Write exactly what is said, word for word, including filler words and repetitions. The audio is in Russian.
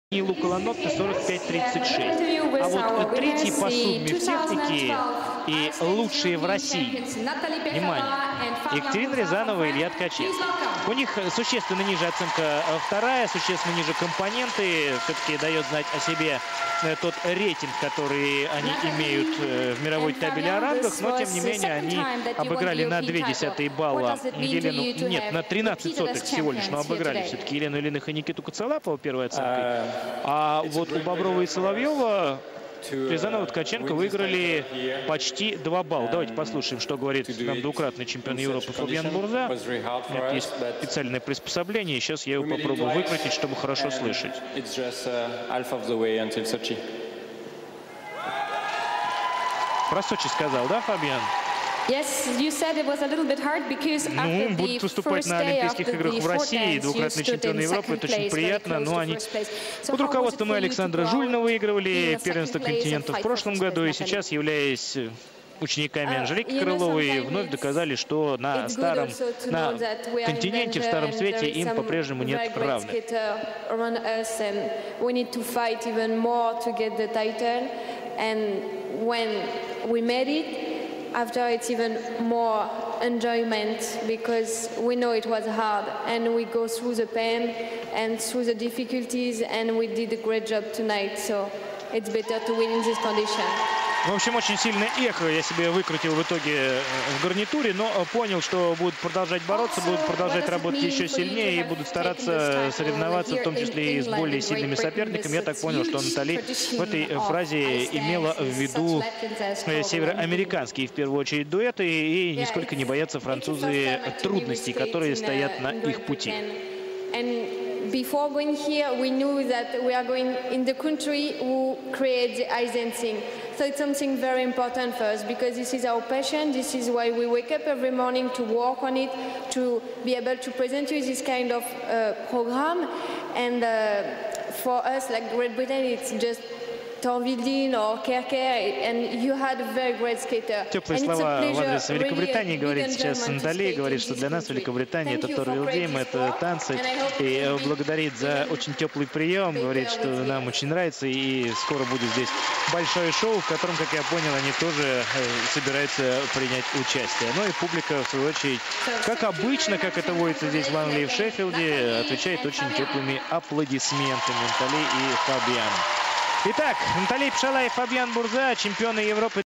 И Лукаланотта сорок пять тридцать шесть. А вот третий по сумме в технике и лучшие в России. Внимание. Екатерина Рязанова и Илья Ткаченко. У них существенно ниже оценка вторая, существенно ниже компоненты. Все-таки дает знать о себе тот рейтинг, который они имеют в мировой табеле о рангах. Но, тем не менее, они обыграли на две десятые балла Елену... Нет, на тринадцать сотых всего лишь, но обыграли все-таки Елену Ильиных и Никиту Коцелапова первой оценкой. А вот у Боброва и Соловьева Рязанова и Ткаченко выиграли почти два балла. Давайте послушаем, что говорит нам двукратный чемпион Европы Фабиан Бурза. Нет, есть специальное приспособление. Сейчас я его попробую выкрутить, чтобы хорошо слышать. Про Сочи сказал, да, Фабиан? Ну, будут выступать на Олимпийских играх в России. Двукратный чемпион Европы. Это очень приятно. Но они под руководством Александра Жульна выигрывали первенство континента в прошлом году. И сейчас, являясь учениками Анжелики Крыловой, вновь доказали, что на старом на континенте, в Старом Свете им по-прежнему нет равных. After it's even more enjoyment because we know it was hard and we go through the pain and through the difficulties and we did a great job tonight, so it's better to win in this condition. В общем, очень сильное эхо я себе выкрутил в итоге в гарнитуре, но понял, что будут продолжать бороться, будут продолжать работать еще сильнее и будут стараться соревноваться, в том числе и с более сильными соперниками. Я так понял, что Натали в этой фразе имела в виду североамериканские, в первую очередь, дуэты, и нисколько не боятся французы трудностей, которые стоят на их пути. Before going here, we knew that we are going in the country who creates the ice dancing. So it's something very important for us because this is our passion. This is why we wake up every morning to work on it, to be able to present you this kind of uh, program. And uh, for us, like Great Britain, it's just Torvidin or Kerker, and you had a very great skater. Теплые слова в адрес Великобритании говорит сейчас Натали, говорит, что для нас Великобритания это Торвилдейм, это танцы, и благодарит за очень теплый прием, говорит, что нам очень нравится, и скоро будет здесь большое шоу, в котором, как я понял, они тоже собираются принять участие. Ну и публика, в свою очередь, как обычно, как это водится здесь в Англии и в Шеффилде, отвечает очень теплыми аплодисментами Натали и Фабиан. Итак, Натали Пшала и Фабиан Бурза, чемпионы Европы.